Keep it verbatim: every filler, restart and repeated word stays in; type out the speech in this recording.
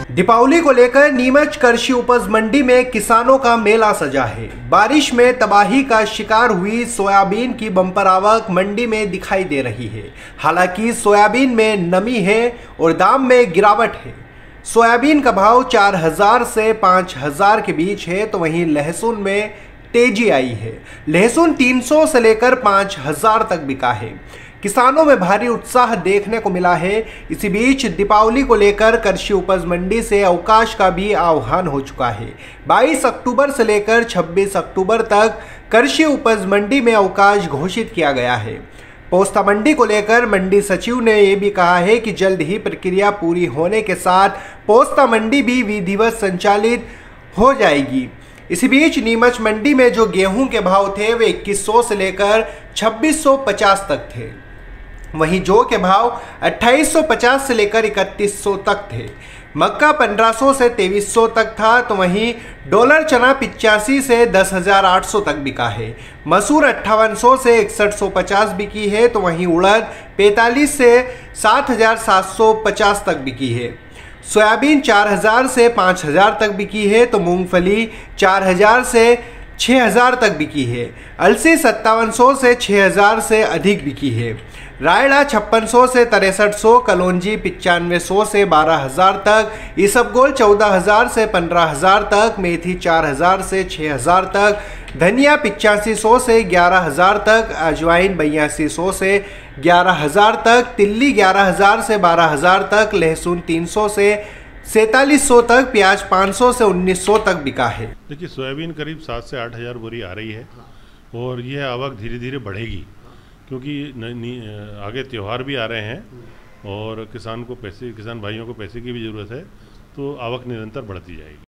दीपावली को लेकर नीमच कृषि उपज मंडी में किसानों का मेला सजा है। बारिश में तबाही का शिकार हुई सोयाबीन की बम्पर आवक मंडी में दिखाई दे रही है। हालांकि सोयाबीन में नमी है और दाम में गिरावट है। सोयाबीन का भाव चार हजार से पाँच हजार के बीच है, तो वहीं लहसुन में तेजी आई है। लहसुन तीन सौ से लेकर पाँच हजार तक बिका है। किसानों में भारी उत्साह देखने को मिला है। इसी बीच दीपावली को लेकर कृषि उपज मंडी से अवकाश का भी आह्वान हो चुका है। बाईस अक्टूबर से लेकर छब्बीस अक्टूबर तक कृषि उपज मंडी में अवकाश घोषित किया गया है। पोस्ता मंडी को लेकर मंडी सचिव ने यह भी कहा है कि जल्द ही प्रक्रिया पूरी होने के साथ पोस्ता मंडी भी विधिवत संचालित हो जाएगी। इसी बीच नीमच मंडी में जो गेहूं के भाव थे वे इक्कीस सौ से लेकर छब्बीस सौ पचास तक थे। वहीं जौ के भाव अट्ठाईस सौ पचास से लेकर इकतीस सौ तक थे। मक्का पंद्रह सौ से तेईस सौ तक था, तो वहीं डॉलर चना पिचासी से दस हजार आठ सौ तक बिका है। मसूर अट्ठावन सौ से इकसठ सौ पचास बिकी है, तो वहीं उड़द पैंतालीस से सात हजार सात सौ पचास तक बिकी है। सोयाबीन चार हजार से पाँच हजार तक बिकी है, तो मूंगफली चार हजार से छः हजार तक बिकी है। अलसी सत्तावन सौ से छः हजार से अधिक बिकी है। रायड़ा छप्पन सौ से तिरसठ सौ, कलौंजी पचानवे सौ से बारह हजार तक, इसबगोल चौदह हजार से पंद्रह हजार तक, मेथी चार हजार से छः हजार तक, धनिया पिचासी सौ से ग्यारह हजार तक, अजवाइन बयासी सौ से ग्यारह हजार तक, तिल्ली ग्यारह हजार से बारह हजार तक, लहसुन तीन सौ से सैंतालीस सौ तक, प्याज पाँच सौ से उन्नीस सौ तक बिका है। देखिए, सोयाबीन करीब सात से आठ हज़ार बोरी आ रही है और यह आवक धीरे धीरे बढ़ेगी, क्योंकि न, न, आगे त्यौहार भी आ रहे हैं और किसान को पैसे किसान भाइयों को पैसे की भी ज़रूरत है, तो आवक निरंतर बढ़ती जाएगी।